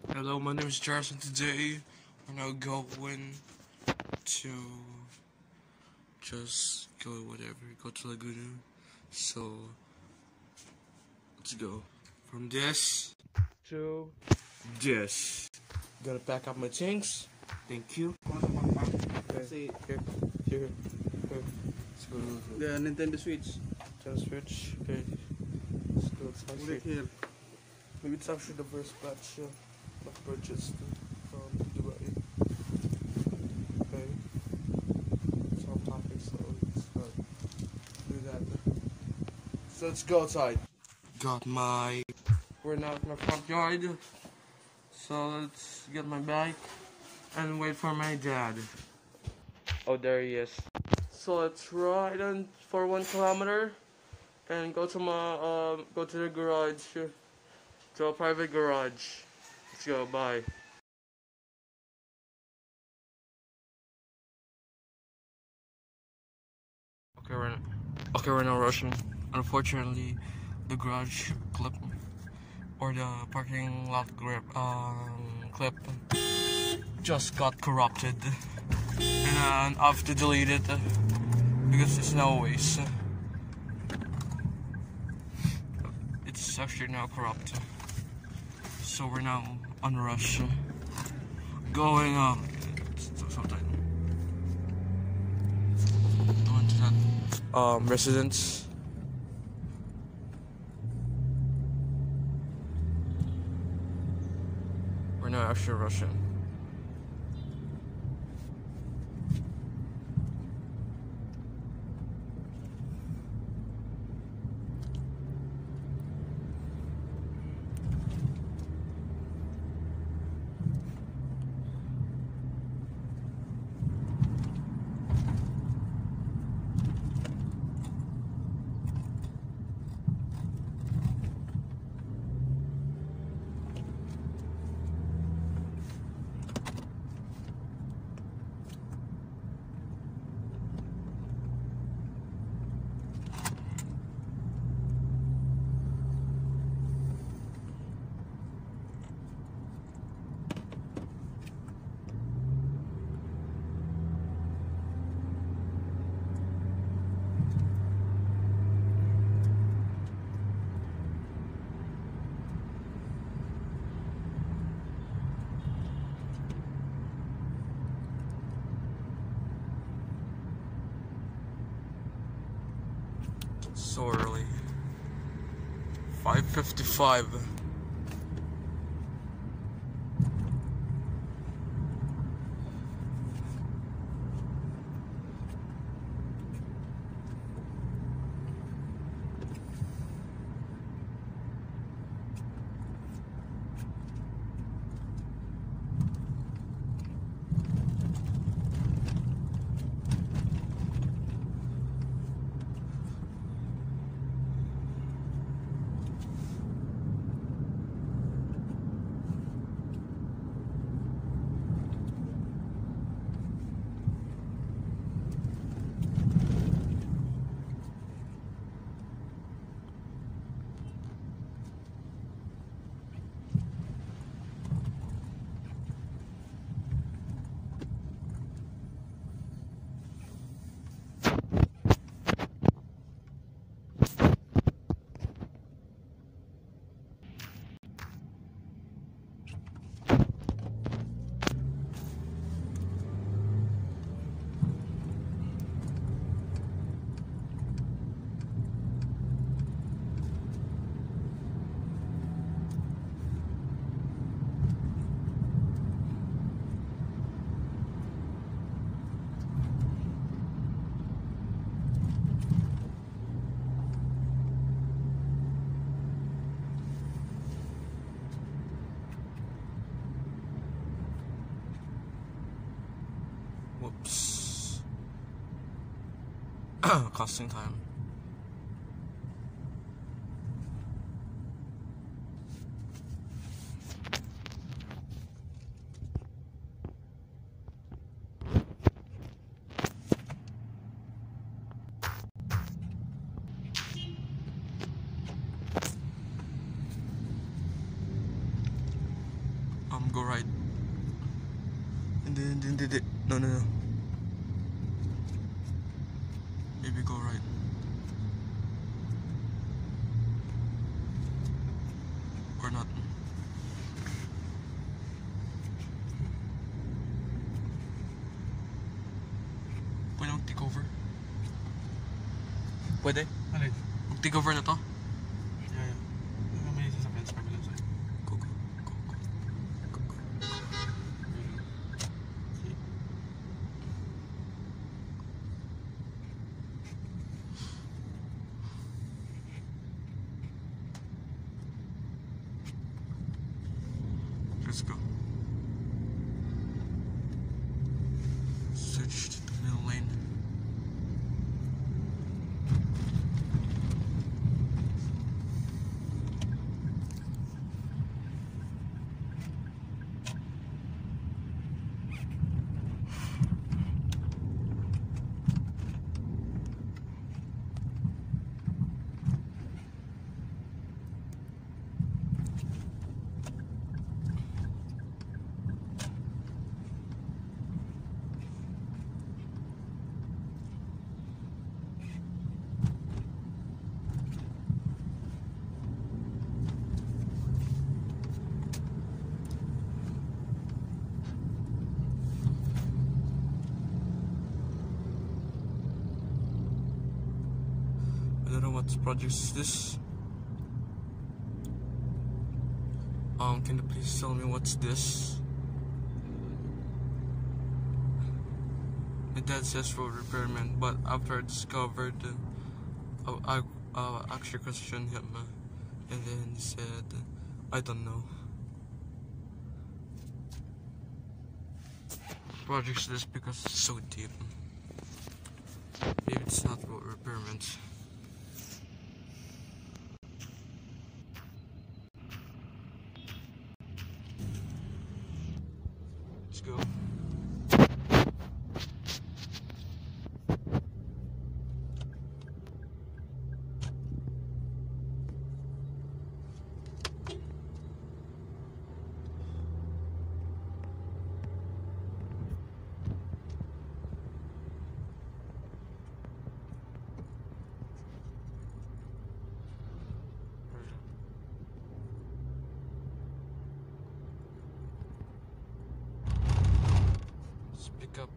Hello, my name is Jarvis, and today we're now going to just go to Laguna. So let's go from this to this. Gonna pack up my things. Thank you. Okay, here. Let's go. The Nintendo Switch. Nintendo Switch. Okay. Let's go. It's Put it here. Maybe it's actually the first batch of purchase from Dubai. Okay. It's all packing, so let's do that. So let's go outside. We're now at my front yard. So let's get my bike and wait for my dad. Oh, there he is. So let's ride on for 1 kilometer and go to the garage, to a private garage. Let's go. Bye. We're now rushing. Unfortunately, the garage clip or the parking lot clip just got corrupted, and I have to delete it because it's no waste. It's actually now corrupt, so we're now on rush going sometime going to that residence. We're now actually rushing. So early. 5:55. Whoops. Costing time. go right. And then no. Maybe go right. Or not. Pwede mag-take over? Pwede? Alin? Mag-take over na to? Yeah. May sasakyan sa kabilang side. Go. Let's go. Switch to the middle lane. I don't know what project is this. Can you please tell me what's this? My dad says for repairman, but after I discovered, I actually questioned him, and then he said, I don't know. Project's this because it's so deep. Maybe it's not about repairments. Let's go. Pick up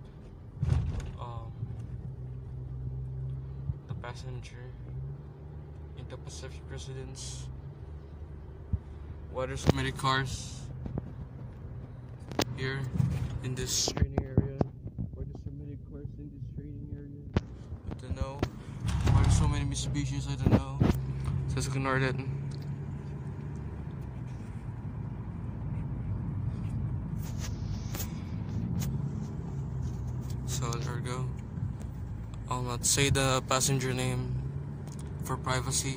the passenger in the Pacific Residence. Why there's so many cars here in this training area? Why there's so many cars in this training area? I don't know. Why there's so many Mitsubishis? I don't know. Just ignore that. So there we go. I'll not say the passenger name for privacy.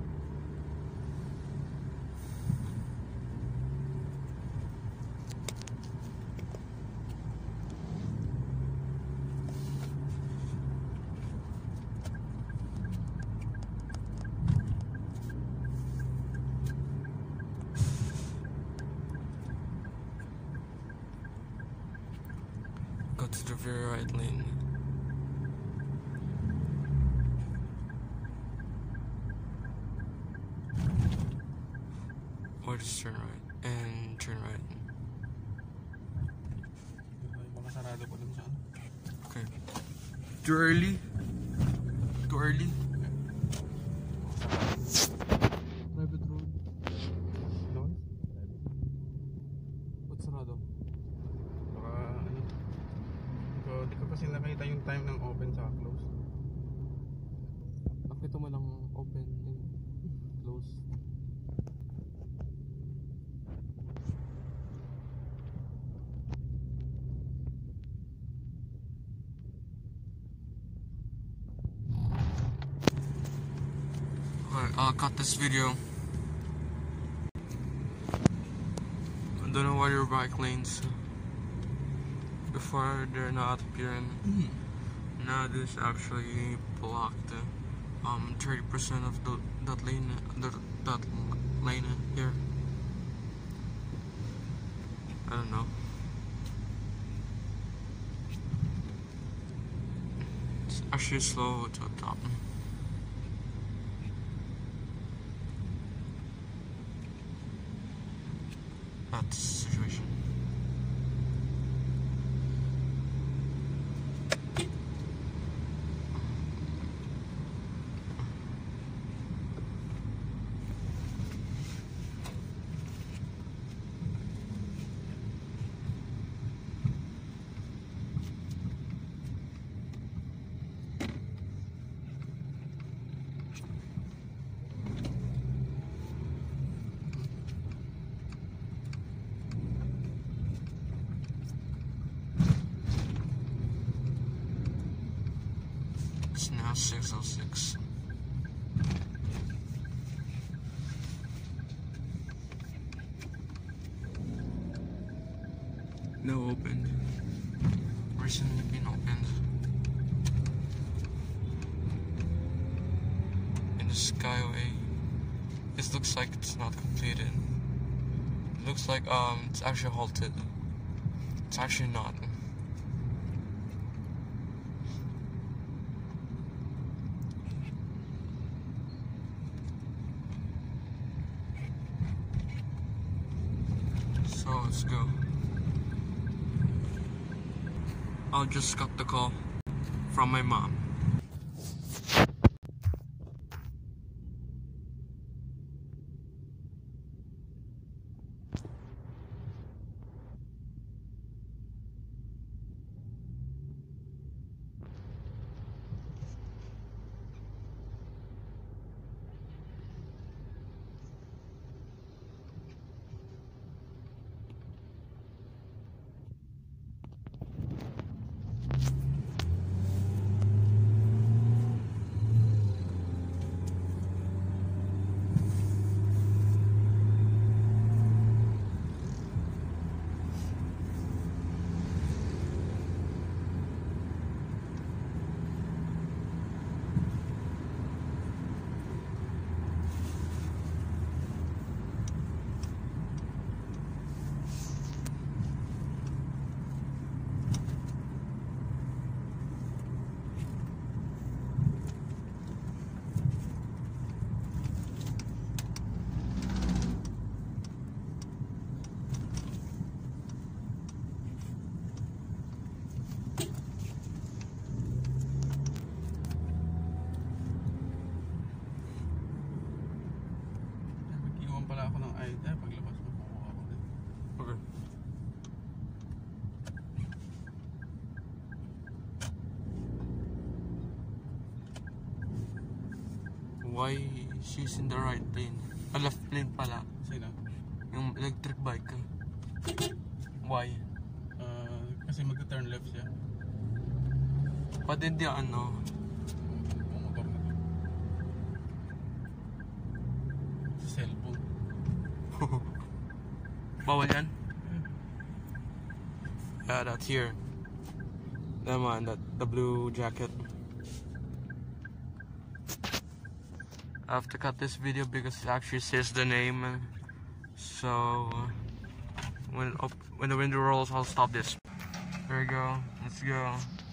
Go to the very right lane. Or just turn right and turn right. Baka sarado pa dun sa ano. Okay. Too early? Too early? Private road. Doon? Ba't sarado? Baka ano. Di ko kasi nakita yung time ng open sa close. Nakita mo lang open and close. I'll cut this video. I don't know why your bike lanes before they're not appearing. Now this actually blocked 30% of that lane here. I don't know. It's actually slow to the top. That's the situation. It's now 6:06. No opened. Recently been opened. In the Skyway. This looks like it's not completed. It looks like it's actually halted. It's actually not. So let's go. I just got the call from my mom. Paglabas mo, kukuha ko din. Okay. Why she's in the right lane? Left lane pala. Sino? Yung electric bike. Why? Kasi mag-turn left siya. Pati hindi ano. Bumagap na to. Sa cellphone. Bawal yan? Yeah, that's here. That man, the blue jacket. I have to cut this video because it actually says the name. So when the window rolls, I'll stop this. There we go. Let's go.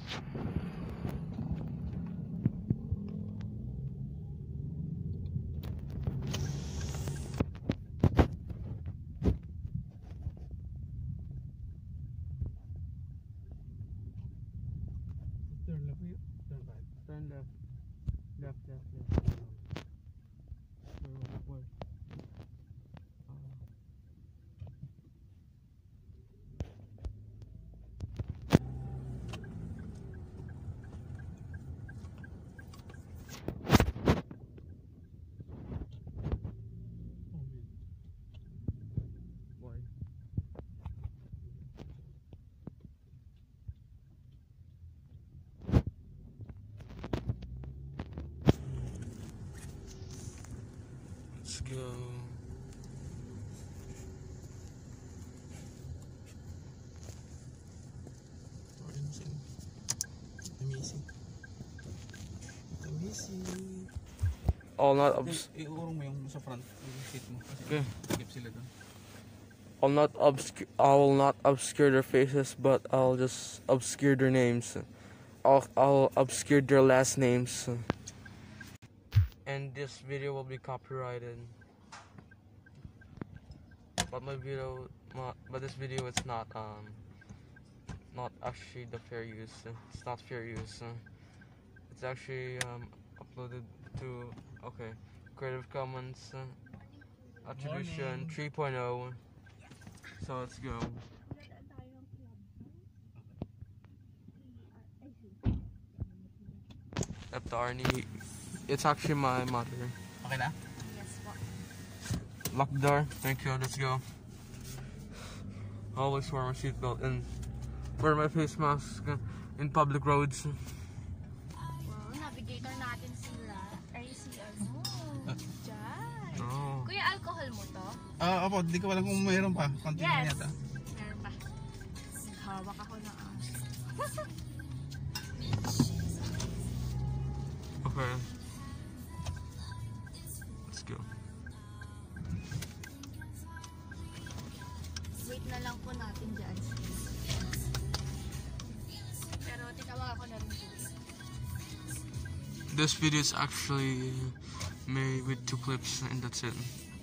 Turn left, turn right. Turn left. Left. Where? Why? Let's go. All not Iurong mo yung sa front, yung seat mo. Kasi Okay. skip sila doon. I will not obscure their faces, but I'll just obscure their names. I'll obscure their last names. And this video will be copyrighted. But this video is not actually the fair use. It's not fair use. It's actually uploaded to Creative Commons Attribution 3.0. So let's go. At the Arnie, it's actually my mother. Okay na? Yes po. Lock the door. Thank you. Let's go. Always wear my seatbelt and wear my face mask in public roads. Wow, navigator natin sila. Ay, si ano? Diyan. Oh. Kuya, alcohol mo to? Opo, di ko alam kung mayroon pa. Konti na Yes. yata. Meron pa. Naghawak ako na Okay. Let's go. Wait na lang po natin dyan. Pero tinawag ako na rin po. This video is actually made with 2 clips and that's it.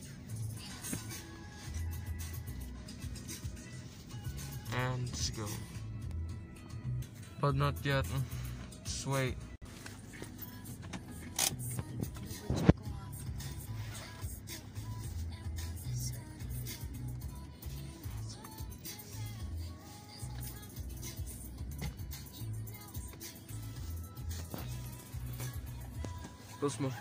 And let's go. But not yet. Just wait. Close mo.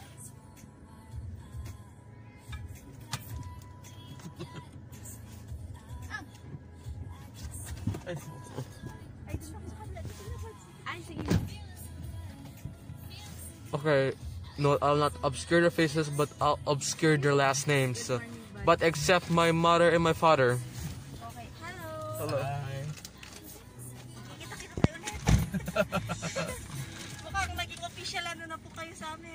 Okay, no, I'll not obscure their faces, but I'll obscure their last names. But except my mother and my father. Okay, hello! Hello. Bye. Kita-kita tayo ulit. Mukhang maging official ano na po kayo sa amin.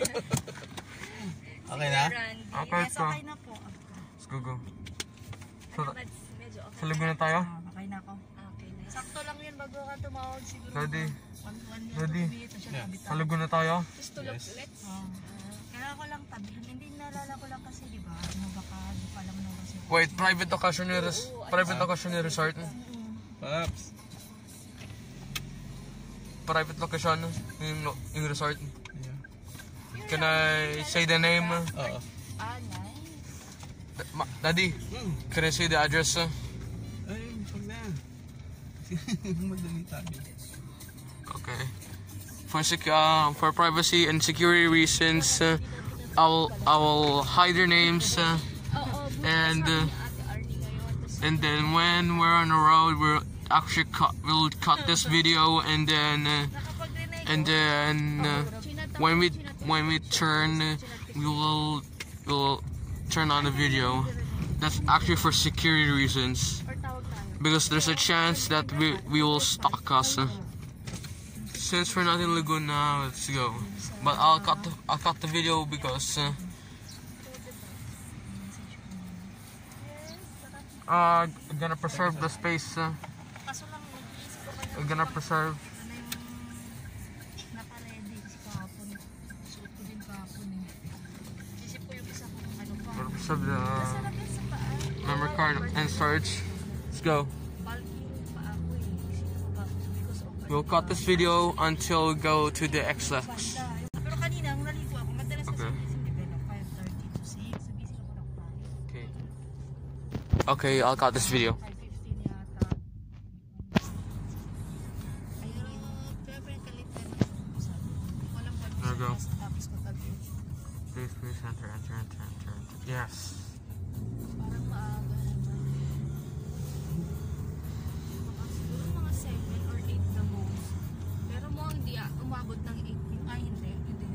Okay na? Randy. Okay, Yes, so. okay na po. Let's go. So, Medyo okay. sa loob na tayo? Okay na ako. Okay na. Sakto lang yun bago ka tumawag siguro. Ready? Ready? Yeah. Sa loob na tayo? Just tulog Yes. ulit. Kailangan ko lang tabihin. Hindi naalala ko lang kasi, di ba? Ano baka, di pa alam na kasi. Wait, private location resort. Paps. Private location yung resort. Yeah. Can I say the name? Oo. Ah, nice. Daddy, can I say the address? Ay, wag na. Madali tayo. Okay. For privacy and security reasons, I will hide their names, and then when we're on the road, we'll cut this video, and then when we turn, we'll turn on the video. That's actually for security reasons, because there's a chance that we will stalk us. Since we're not in Laguna, let's go. But I'll cut the video because I'm gonna preserve the space. Kaso lang, nag-iisip ko kayo. I'm gonna preserve. Ano yung naka-ready kasi kahapon. Suot ko din kahapon eh. Isip ko yung isa ko ano pa. Gonna preserve the Salapit sa paa. memory card and storage. Let's go. Bulky yung paa ko eh. Isip ko pa. Because of We'll cut this video until we go to the XLX. banda. Pero kanina, nung naligo ako, madalas kasi Okay. busy develop 5:30 to 6. So busy ako ng 5. Okay. Okay, I'll cut this video. 5:15 yata. Ayun, pero kalitan na ako sa walang There we go. tapos ko tabi. Please enter. Yes. Parang maaga naman. Baka siguro mga 7 or 8 na most. Pero mo hindi umabot ng 8. Ay, hindi yata.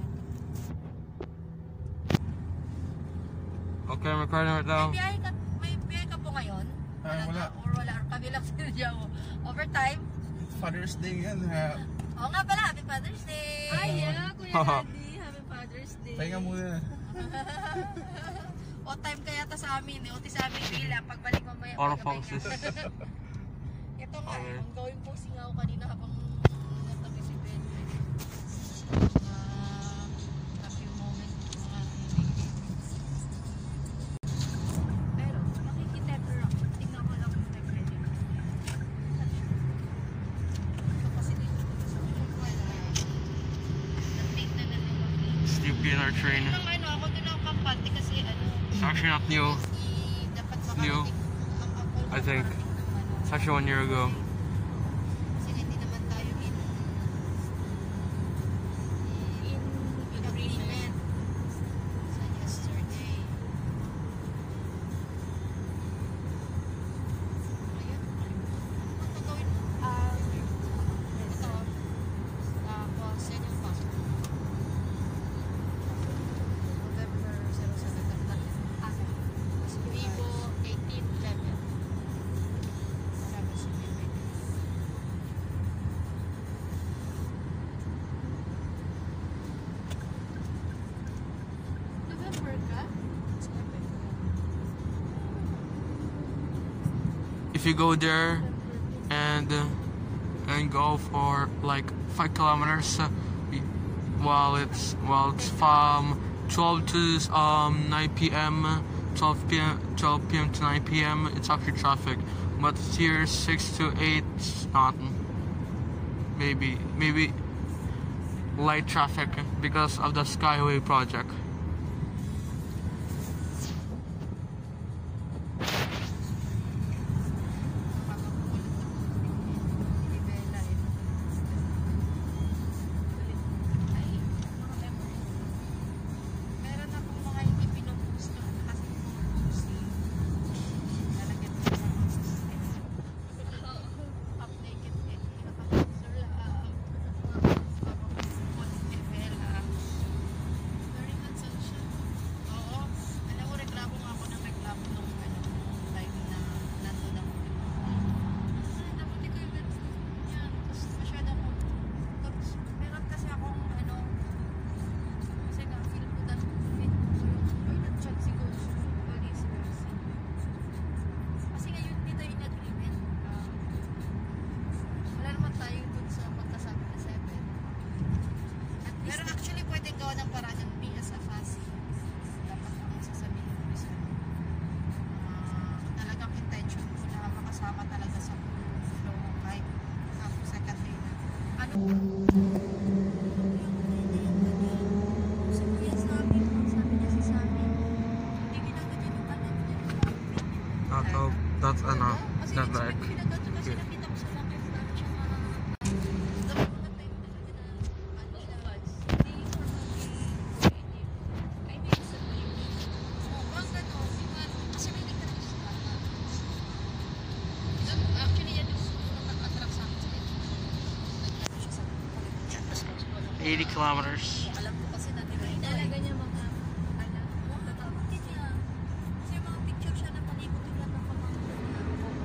Okay, I'm recording right now. May biyahe ka po ngayon? Wala. Or wala? Or kami lang sinadya mo? Overtime? Father's Day yan. Oo nga pala, Happy Father's Day! Ay, yeah, Kuya Daddy. Happy Father's Day. Pahinga muna. O time kaya ta sa amin, OT sa amin pila, pagbalik mamaya. Autofocus. Ito nga, Okay. ang gawin posing ako kanina habang natabi si Ben. A few moments, mga pero, makikiteper ako. Tingnan ko lang kung nag-ready. Ito kasi dito sa wala. Nag-take na lang yung mag-take. Sleepy in our train. Nung ano, ako doon ako kampante kasi ano, It's actually not new. dapat New. makarating. I think. It's actually 1 year ago. Kasi hindi naman tayo in agreement sa yesterday. Ayun, ano gawin? Ito. Tapos, yan yung passport. November 07. Vivo 1811. Sabi si Bebe. November ka? If you go there and go for like 5 kilometers while it's from 12 to 9 p.m. 12 p.m. to 9 p.m. it's actually traffic, but here 6 to 8 it's not. Maybe light traffic because of the Skyway project. Meron akong mga hindi pinupost doon kasi pinuposting. Lalagyan ko sa mga system. Half naked eh. Sir, very good sunshine. Oo. Alam mo, reklamo nga ako ng reklamo nung time na nandun ako. Ay, dapat di ko yung yan. Tapos masyado ako. Tapos meron kasi akong kasi nga, feel ko that or nag-chat si Coach Police Mercy. Kasi ngayon dito in agreement. Wala naman tayo dun sa magkasabi na 7. Pero actually, pwedeng gawa ng paraan ng BS Afasi. Dapat ang sasabihin ko sa talagang intention ko na makasama talaga sa flow kahit second day na. Ano? Sabi niya sa amin, hindi ginaganyan yung kanan niya. That's enough. Kasi Not sabi like ko ginaganyan kasi nakita ko sa langit na siya dapat mga time talaga na I think sa bang gano'n, kasi may nagtanong sa kanya. Actually, yan yung nag-attract sa akin sa kanya. Nagtanong siya sa kanya. 80 kilometers. Alam ko kasi na diba talaga niya mga bakit niya kasi mga picture siya na palibot yung lahat ng pamangkin niya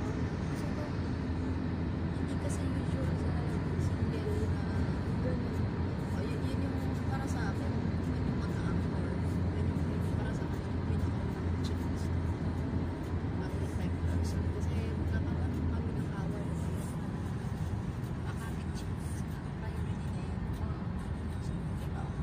hindi kasi usual sa single na yun yung para sa akin yun yung mga actor yun yung para sa akin yung pinaka-unang chance ang type person kasi kami ng awal akakit chance priority niya yun so diba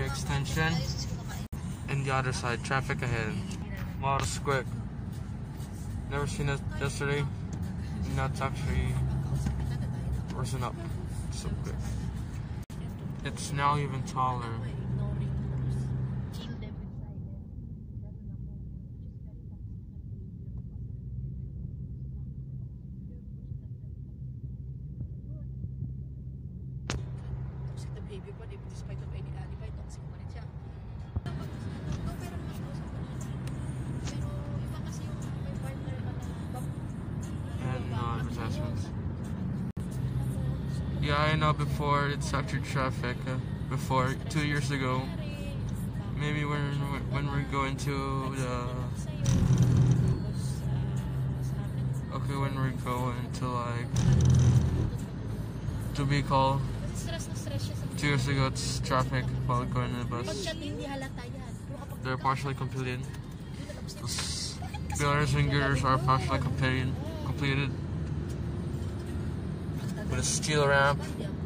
Ferry Extension. And the other side, traffic ahead. Wow, that's quick. Never seen it yesterday. That's actually risen up. So quick. It's now even taller. Despite of any alibi, toxic pa rin siya. Pero iba kasi yung may partner na And no advertisements. Yeah, I know before it's actually traffic. Before 2 years ago, maybe when we're going to the when we're going to like to be called. 2 years ago, it's traffic while going in the bus. They're partially completed. Those pillars and girders are partially completed. With a steel ramp.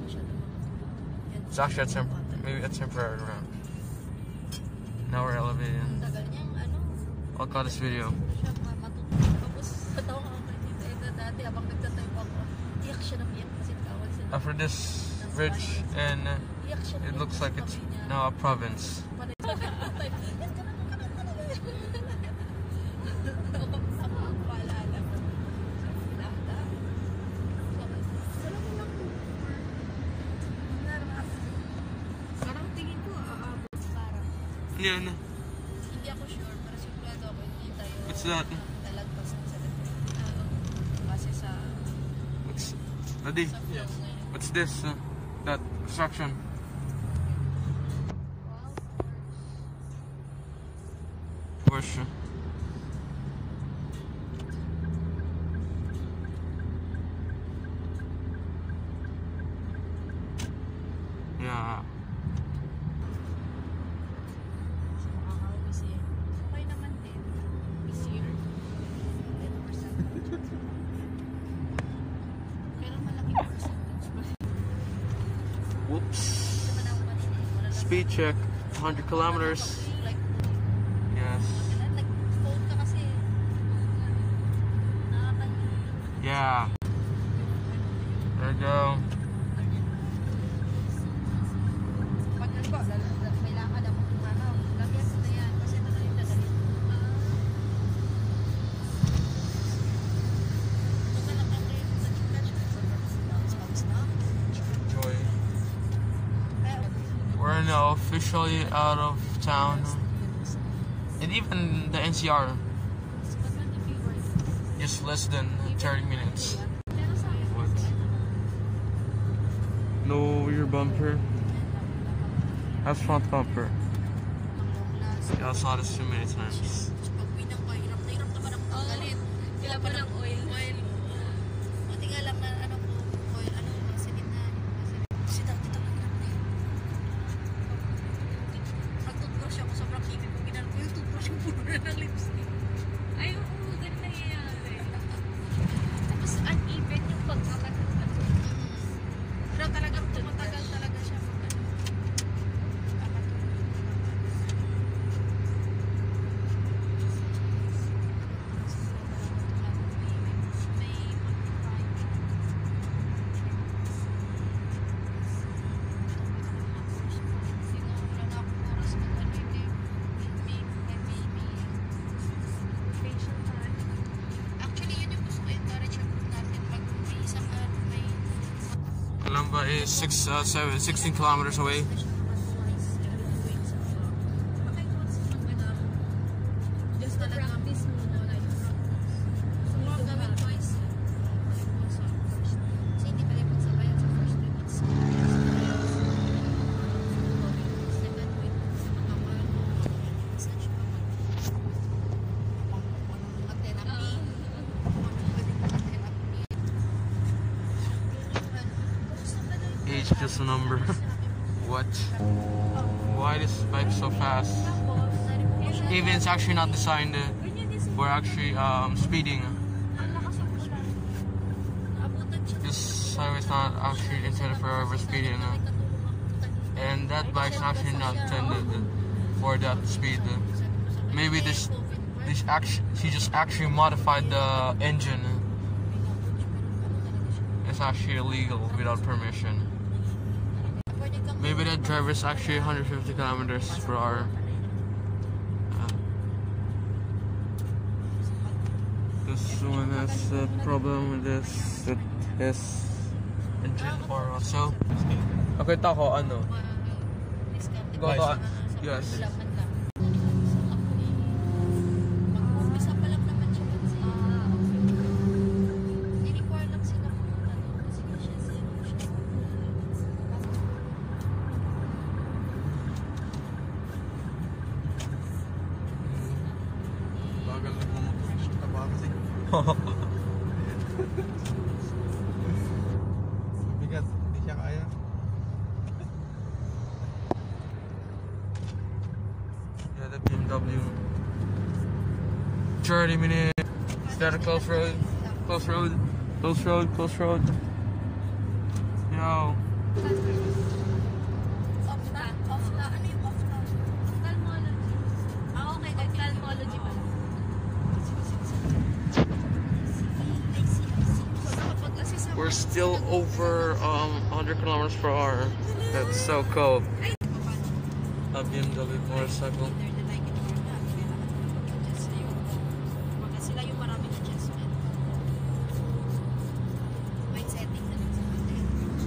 It's actually maybe a temporary ramp. Now we're elevated. I'll cut this video. After this bridge, and it looks like it's now a province. Yeah, no. Hindi ako sure, pero sigurado ako hindi tayo What's that? talagpas ng base sa Adi, flow ngayon. what's this? That construction? Porsche. Yeah. Okay naman din. This year, 10%. Pero malaki na percentage. Whoops. Speed check. 100 kilometers. Like, Yes. phone ka kasi. Yeah. There you go. Pag halimbawa, may lakad ako kung ano, lagyan ko na yan kasi ito na yung dadalhin. Ito ka lang ako yung Enjoy. We're now officially out of town. And even the NCR, just less than 30 minutes. What? No rear bumper. That's front bumper. Yeah, I saw this too many times. Pag-uwi ng hirap na hirap naman ako tanggalin. Kila pa ng oil. Buti nga lang na ano po, oil, ano, nasa gitna. Kasi dati talaga hirap na yun. Nag-toothbrush ako, sobrang hipip ko. Ginano ko yung toothbrush ko puro na ng lipstick. Ay, oo, ganun nangyayari. Tapos uneven yung pagkakatagal. Pero talagang tumatagal talaga siya. Columba is 16 kilometers away. Just talaga Practice muna. Kung gawin twice, kasi hindi pala yung pagsabayan sa first week. It's second week, saan siya mag-therapy. Age just a number. What? Why this bike so fast? Even it's actually not designed for actually speeding. This highway is not actually intended for over speeding. And that bike's actually not intended for that speed. Maybe she just actually modified the engine. It's actually illegal without permission. Maybe that driver is actually 150 kilometers per hour. This one has a problem with this. It is engine or also. Okay, tako ano? Go to yes. Mag-umpisa pa lang naman siya kasi i-require lang sila pumunta doon kasi siya zero siya. Bagal na pumunta siya. Taba kasi. Bigat. Hindi siya kaya. Yeah, the BMW. 30 minutes. Is that a close road? Close road. Close road. Close road. Yo. Off na. Ano yung off na? Ophthalmology. Okay. Ophthalmology pala. We're still over 100 kilometers per hour. That's so cold. A BMW motorcycle. Sila yung maraming adjustment. Might setting na lang sa atin.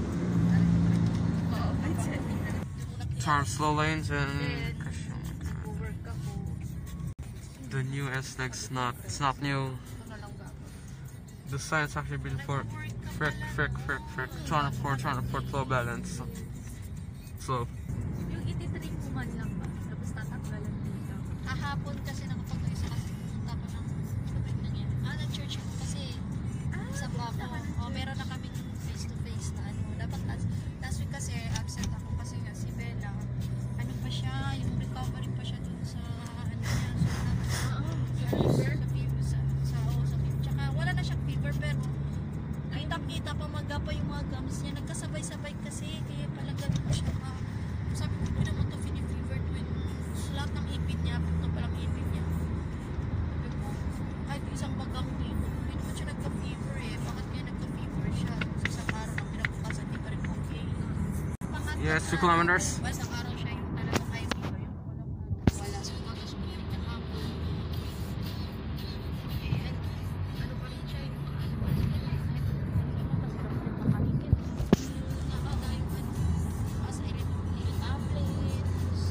Might setting na lang. Turn slow lanes and Work ako. the new S-Lex it's not new. Ito na lang gagawin. The sign's actually been for frick. Trying to port flow balance. So Yung ititrain mo man lang ba? Tapos tatakbalan dito. Kahapon kasi nakapag-isa kasi pumunta ko ng church ko kasi sa bako. Meron na kaming face-to-face na ano. Dapat last week kasi absent ako kasi nga si Bella. Ano pa siya, yung recovery pa siya dun sa ano niya. Sa fever. Sa fever. Tsaka wala na siyang fever pero kitang-kita pa magapa yung mga gums niya. Nagkasabay-sabay kasi kaya pala ganun siya. Sabi ko, hindi naman ito fever to it. Lahat ng ipin niya, ito palang ipin niya. Sabi ko, kahit isang bagang dito, hindi naman siya nagka-fever eh. Bakit kaya nagka-fever siya? Sa isang araw na pinabukasan, di pa rin okay. yes, 2 kilometers. Isang araw siya yung talagang high fever. Yung wala sa mga sumirin niya hapon. And ano pa rin siya yung ano pa rin niya. Masarap rin makalikin. Nakakayong ano. Asa tablets.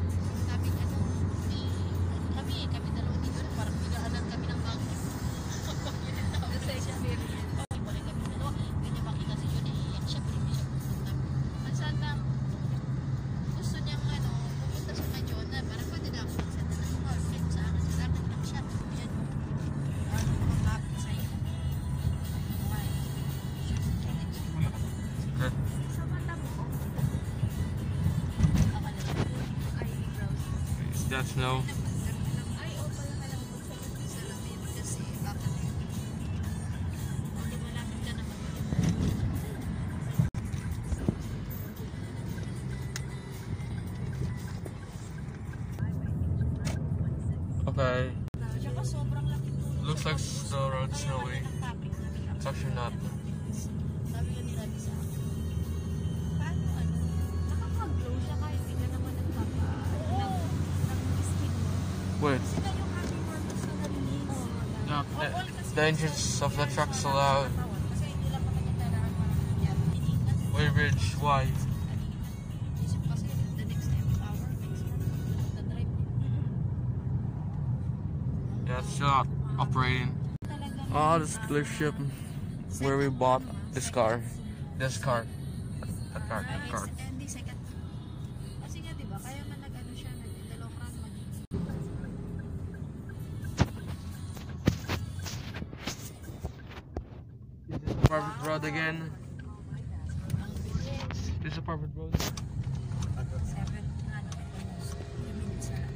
Kami dalawa dito. Parang pinaanan kami ng bangko. Kasi siya balik kami dalawa. Ganyan makita si Jun eh. Siyempre hindi siya pupunta. Minsan na gusto niyang ano, pupunta sa kay John na parang pwede na ako magsend na ng call. Friend sa akin. Sila na lang siya. Yan yung ano makapit sa iyo. Why? Sa mata mo, ay browse. That's no. Ay, pala lang po sa lamin kasi bakit hindi malapit ka naman. Okay. Tsaka sobrang laki po. Looks like the road's snowy. It's actually not. Sabi yun nila sa akin. Paano ano? Nakakag-glow siya kahit hindi ka naman ng skin mo. Wait. Sila yung happy hormones na narinig. No, the engines of the truck's so loud. Kasi hindi lang naman yung kailangan marami yan. Tinigas. Weighbridge, why? Isip kasi the next every hour, next month, the drive. Yeah, it's not operating. Oh, this dealership where we bought this car. That car. Hindi second. Kasi nga diba, kaya man nag-ano siya, nag-dalawang run This is the perfect road again. This is the perfect road. 7 minutes na.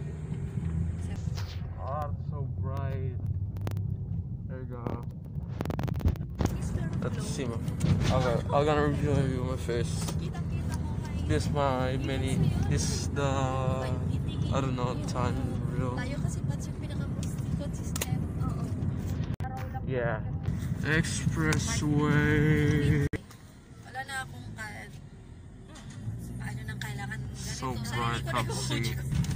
Oh, it's so bright. There you go. Let's see my. Okay, I'm gonna review my face. Kitang-kita ko kay this my mini. This the I don't know time real. Tayo kasi what's yung consistent? Oo. Yeah. Expressway. Wala na akong ano nang kailangan ganito. So bright, top C.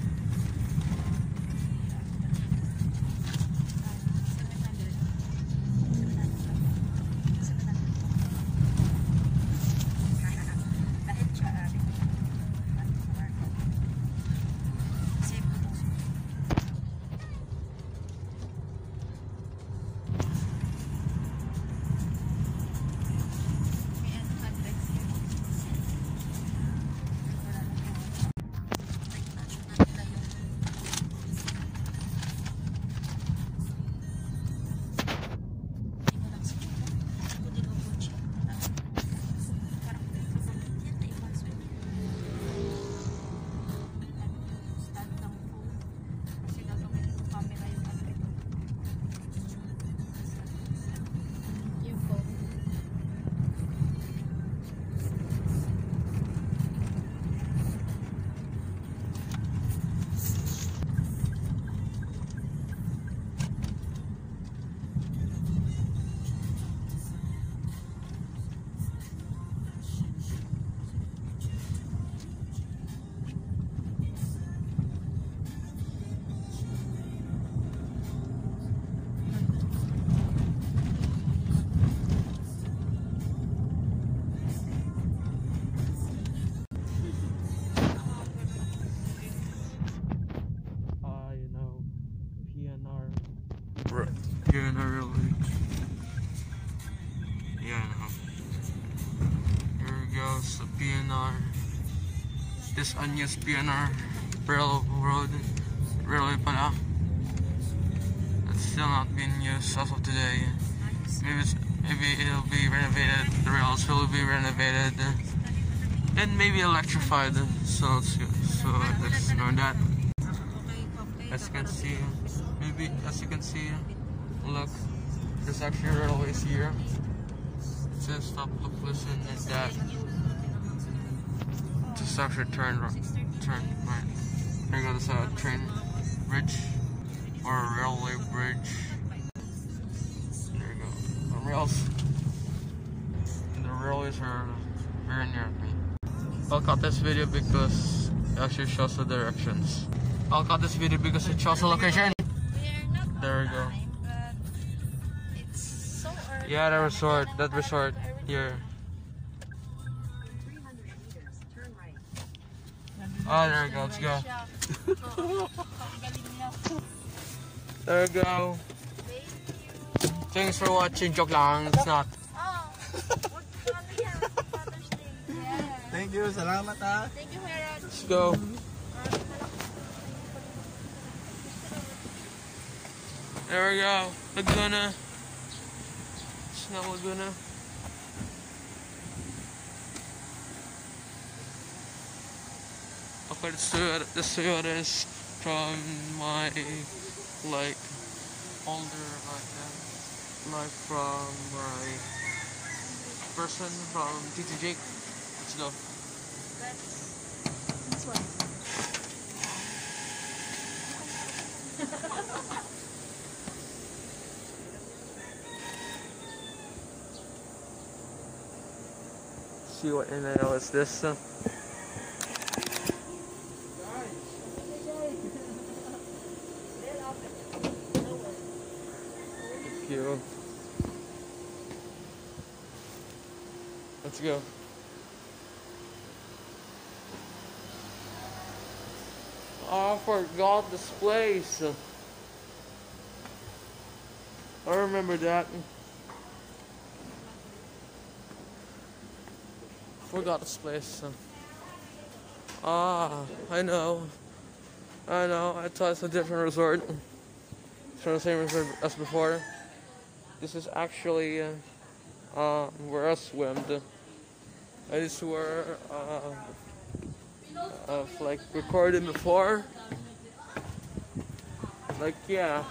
PNR Railway. Yeah, no. Here goes the PNR. This unused PNR railroad. Railway pala. It's still not being used as of today. Maybe it'll be renovated. The rails will be renovated and maybe electrified. So let's ignore that. As you can see, look, there's actually railways here. It says stop, look, listen, and that. Just actually turn right. There goes a train bridge or a railway bridge. There you go. The railways are very near me. I'll cut this video because it actually shows the directions. I'll cut this video because it shows the location. There we go. It's so early. Yeah, that resort here. Oh, there we go. Let's go. There we go. Thanks for watching. Joke lang. It's not. Thank you, salamat ha. Thank you, Heron. Let's go. There we go. Laguna. It's not Laguna. Okay, the stewardess from my older like from my person from Tito Jake. Let's go. This one. See what NIL is this? Thank you. Let's go. Oh, I forgot this place. I remember that. Forgot this place. I know. I thought it's a different resort. It's from the same resort as before. This is actually where I swimmed. I just were like recorded before. Like yeah.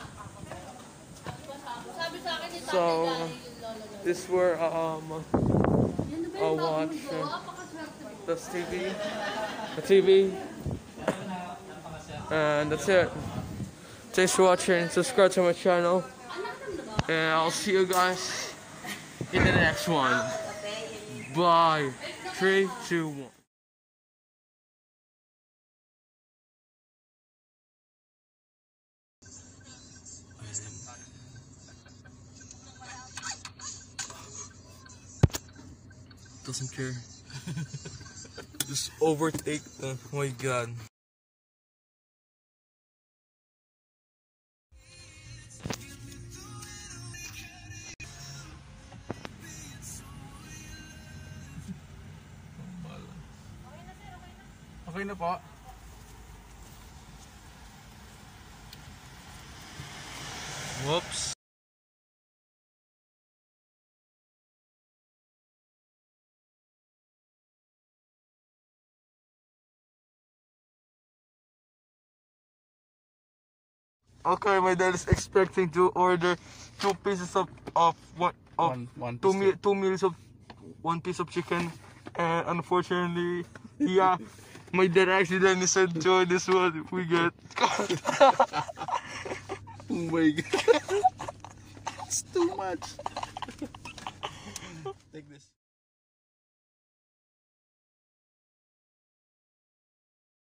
So this were watch this TV. The TV. And that's it. Thanks for watching. Subscribe to my channel. And I'll see you guys in the next one. Bye. 3, 2, 1. Doesn't care. Just overtake. Oh my god. Okay na po. Whoops. Okay, my dad is expecting to order 2 pieces of two meals of 1 piece of chicken, and unfortunately, yeah, my dad accidentally said join this one. We get. Oh my god. It's too much. Take this.